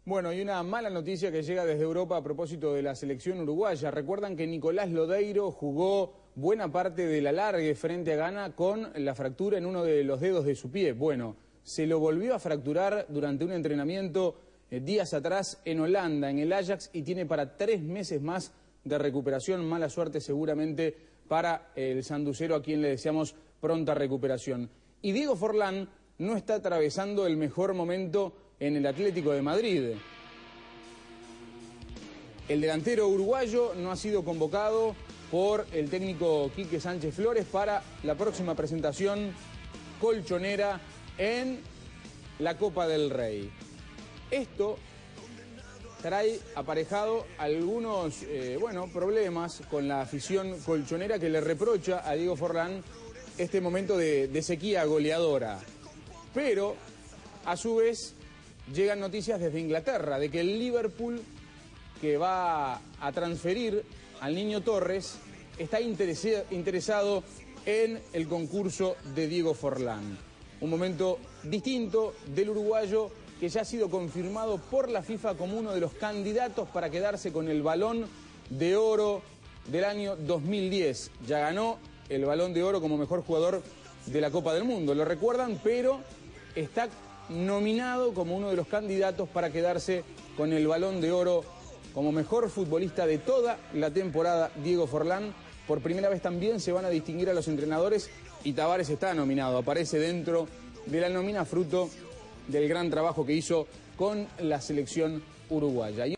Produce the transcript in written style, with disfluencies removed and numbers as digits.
Bueno, y una mala noticia que llega desde Europa a propósito de la selección uruguaya. Recuerdan que Nicolás Lodeiro jugó buena parte del alargue frente a Ghana con la fractura en uno de los dedos de su pie. Bueno, se lo volvió a fracturar durante un entrenamiento días atrás en Holanda, en el Ajax, y tiene para 3 meses más de recuperación. Mala suerte seguramente para el sanducero, a quien le deseamos pronta recuperación. Y Diego Forlán no está atravesando el mejor momento en el Atlético de Madrid. El delantero uruguayo no ha sido convocado por el técnico Quique Sánchez Flores para la próxima presentación colchonera en la Copa del Rey. Esto trae aparejado algunos problemas con la afición colchonera, que le reprocha a Diego Forlán este momento de sequía goleadora. Pero, a su vez, llegan noticias desde Inglaterra de que el Liverpool, que va a transferir al Niño Torres, está interesado en el concurso de Diego Forlán. Un momento distinto del uruguayo, que ya ha sido confirmado por la FIFA como uno de los candidatos para quedarse con el Balón de Oro del año 2010. Ya ganó el Balón de Oro como mejor jugador de la Copa del Mundo, lo recuerdan, pero está nominado como uno de los candidatos para quedarse con el Balón de Oro como mejor futbolista de toda la temporada, Diego Forlán. Por primera vez también se van a distinguir a los entrenadores y Tavares está nominado, aparece dentro de la nómina fruto del gran trabajo que hizo con la selección uruguaya.